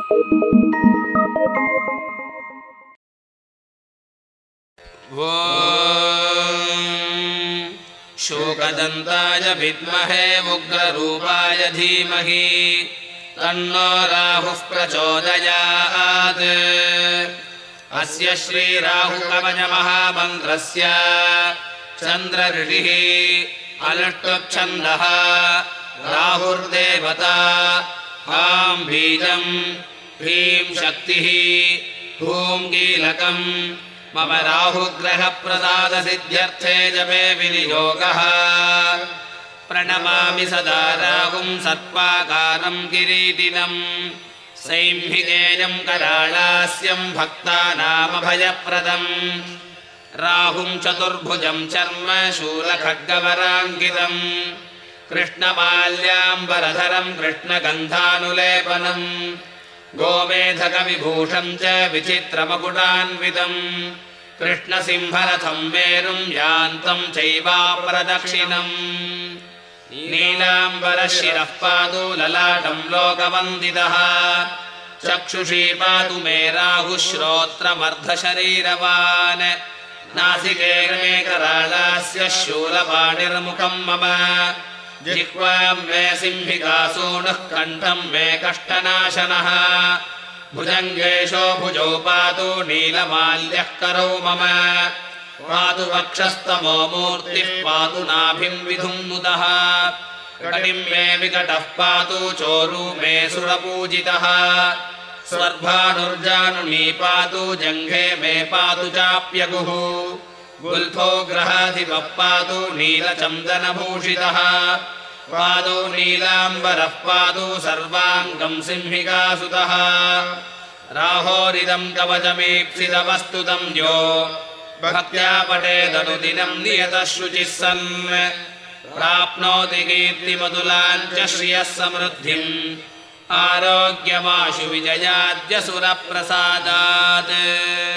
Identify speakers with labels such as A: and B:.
A: शोकदन्ताय विद्महे उग्ररूपाय धीमहि तन्नो राहुः प्रचोदयात्। अस्य श्रीराहुकवचमहामन्त्रस्य चन्द्रऋषिः अलष्टुप्छन्दः राहुर्देवता हां बीजं ह्रीं शक्तिः हूं कीलकम् मम राहुग्रहप्रसादसिद्ध्यर्थे जपे विनियोगः। प्रणमामि सदा राहुं सत्त्वाकारं किरीटिनं सैंहिकेयं कराळास्यं भक्तानामभयप्रदम्। राहुं चतुर्भुजं चर्म शूलखड्गवराङ्कितं कृष्णमाल्याम्बरधरं कृष्णगन्धानुलेपनं गोमेधकविभूषं च विचित्रमकुटान्वितं कृष्णसिंहरथं मेरुं यान्तं चैवाप्रदक्षिणम्। नीलाम्बरशिरः पातु ललाटं लोकवन्दितः चक्षुषी पातु मे राहुः श्रोत्रमर्धशरीरवान् नासिके मे कराळास्य शूलपाणिर्मुखं मम जिह्वां मे सिंहिकासूनुः कण्ठं मे कष्टनाशनः भुजङ्गेशो भुजौ पातु नीलमाल्यः करौ मम पातु वक्षस्तमो मूर्तिः पातु नाभिं विधुन्मुदः कटिं मे विकटः पातु चोरु मे सुरपूजितः स्वर्भानुर्जानुनी पातु जङ्घे मे पातु चाप्यगुः गुल्फो ग्रहाधिपः पातु नीलचन्दनभूषितः पादौ नीलाम्बरः पातु सर्वाङ्गं सिंहिकासुतः राहोरिदं कवचमीप्सितवस्तुतं यो भक्त्या पठेदनुदिनं नियतः शुचिः सन् प्राप्नोति कीर्तिमतुलां च श्रियः समृद्धिम् आरोग्यमाशु विजयाद्य सुरप्रसादात्।